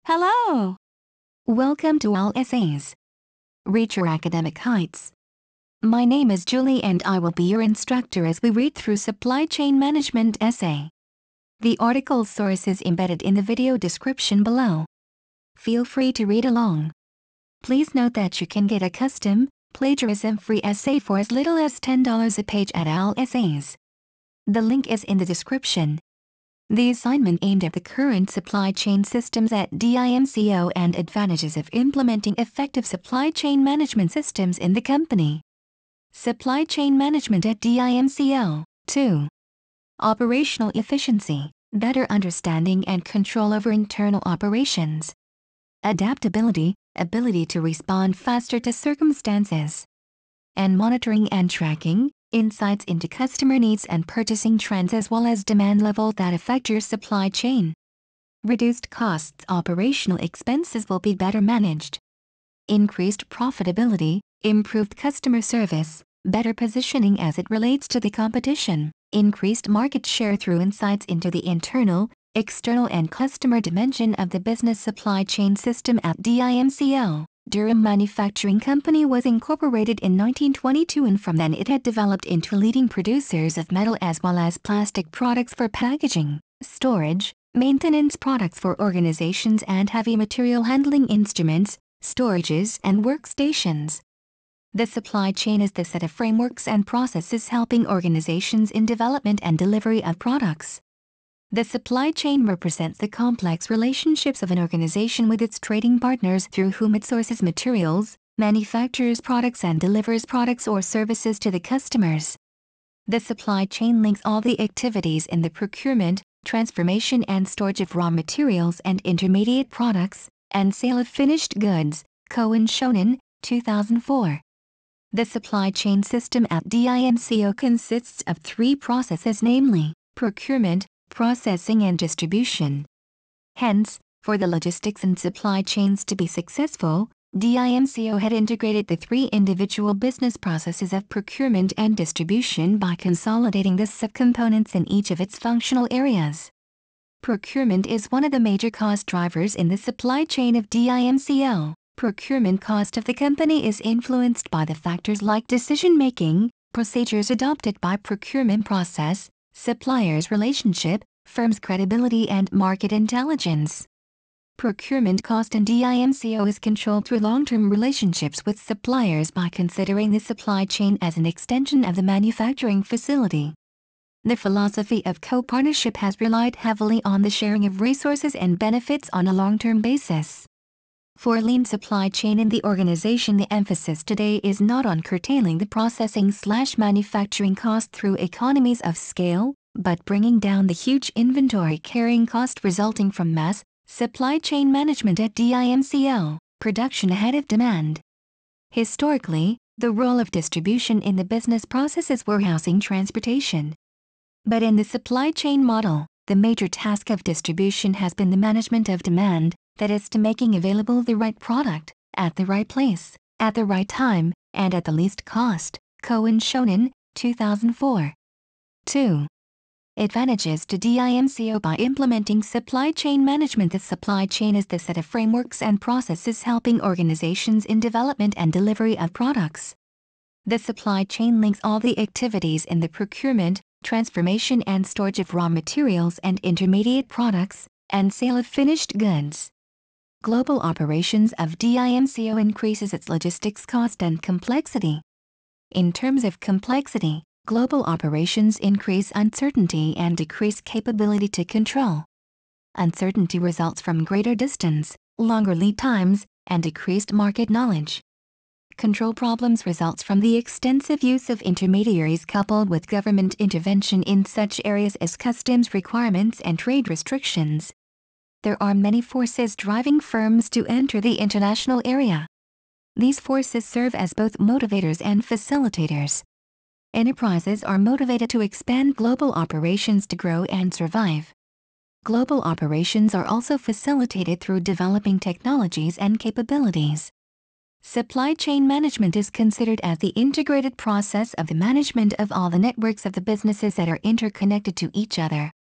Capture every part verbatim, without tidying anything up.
Hello! Welcome to All Essays. Reach your academic heights. My name is Julie and I will be your instructor as we read through Supply Chain Management essay. The article source is embedded in the video description below. Feel free to read along. Please note that you can get a custom, plagiarism-free essay for as little as ten dollars a page at All Essays. The link is in the description. The assignment aimed at the current supply chain systems at DIMCO and advantages of implementing effective supply chain management systems in the company. Supply chain management at DIMCO. two. Operational efficiency, better understanding and control over internal operations. Adaptability, ability to respond faster to circumstances. And monitoring and tracking, insights into customer needs and purchasing trends as well as demand levels that affect your supply chain. Reduced costs, operational expenses will be better managed. Increased profitability, improved customer service, better positioning as it relates to the competition, increased market share through insights into the internal, external and customer dimension of the business supply chain system at DIMCO. Durham Manufacturing Company was incorporated in nineteen twenty-two and from then it had developed into leading producers of metal as well as plastic products for packaging, storage, maintenance products for organizations and heavy material handling instruments, storages and workstations. The supply chain is the set of frameworks and processes helping organizations in development and delivery of products. The supply chain represents the complex relationships of an organization with its trading partners through whom it sources materials, manufactures products and delivers products or services to the customers. The supply chain links all the activities in the procurement, transformation and storage of raw materials and intermediate products, and sale of finished goods. Cohen-Shonin, two thousand four. The supply chain system at DIMCO consists of three processes, namely, procurement, processing and distribution. Hence, for the logistics and supply chains to be successful, DIMCO had integrated the three individual business processes of procurement and distribution by consolidating the subcomponents in each of its functional areas. Procurement is one of the major cost drivers in the supply chain of DIMCO. Procurement cost of the company is influenced by the factors like decision-making, procedures adopted by procurement process, suppliers' relationship, firm's credibility and market intelligence. Procurement cost in DIMCO is controlled through long-term relationships with suppliers by considering the supply chain as an extension of the manufacturing facility. The philosophy of co-partnership has relied heavily on the sharing of resources and benefits on a long-term basis. For a lean supply chain in the organization, the emphasis today is not on curtailing the processing/manufacturing cost through economies of scale, but bringing down the huge inventory carrying cost resulting from mass supply chain management at DIMCO, production ahead of demand. Historically, the role of distribution in the business process is warehousing transportation. But in the supply chain model, the major task of distribution has been the management of demand, that is to making available the right product, at the right place, at the right time, and at the least cost. Cohen-Shonin, two thousand four. two. Advantages to DIMCO by implementing supply chain management. The supply chain is the set of frameworks and processes helping organizations in development and delivery of products. The supply chain links all the activities in the procurement, transformation and storage of raw materials and intermediate products, and sale of finished goods. Global operations of DIMCO increases its logistics cost and complexity. In terms of complexity, global operations increase uncertainty and decrease capability to control. Uncertainty results from greater distance, longer lead times, and decreased market knowledge. Control problems results from the extensive use of intermediaries coupled with government intervention in such areas as customs requirements and trade restrictions. There are many forces driving firms to enter the international area. These forces serve as both motivators and facilitators. Enterprises are motivated to expand global operations to grow and survive. Global operations are also facilitated through developing technologies and capabilities. Supply chain management is considered as the integrated process of the management of all the networks of the businesses that are interconnected to each other.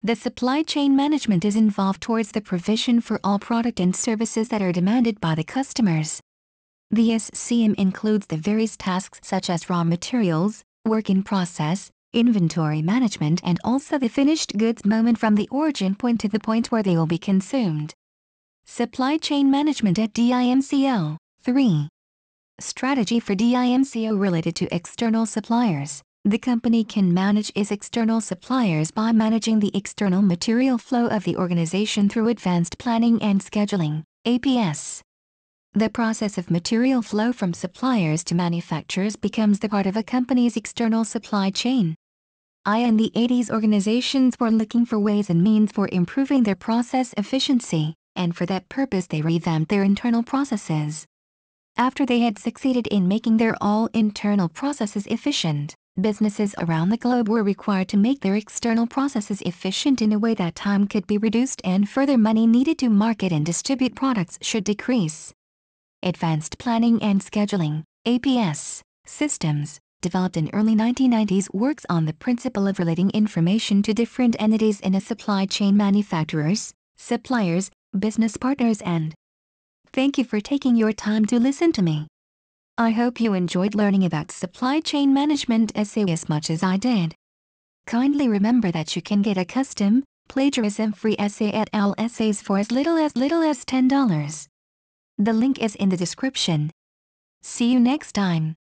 The supply chain management is involved towards the provision for all product and services that are demanded by the customers. The S C M includes the various tasks such as raw materials, work in process, inventory management, and also the finished goods moment from the origin point to the point where they will be consumed. Supply chain management at D I M C O. three. Strategy for D I M C O related to external suppliers. The company can manage its external suppliers by managing the external material flow of the organization through advanced planning and scheduling, A P S. The process of material flow from suppliers to manufacturers becomes the part of a company's external supply chain. In the eighties, organizations were looking for ways and means for improving their process efficiency, and for that purpose they revamped their internal processes. After they had succeeded in making their all internal processes efficient, businesses around the globe were required to make their external processes efficient in a way that time could be reduced and further money needed to market and distribute products should decrease. Advanced Planning and Scheduling, A P S, systems, developed in early nineteen nineties, works on the principle of relating information to different entities in a supply chain: manufacturers, suppliers, business partners, and. Thank you for taking your time to listen to me. I hope you enjoyed learning about supply chain management essay as much as I did. Kindly remember that you can get a custom, plagiarism-free essay at Owl Essays for as little as little as ten dollars. The link is in the description. See you next time.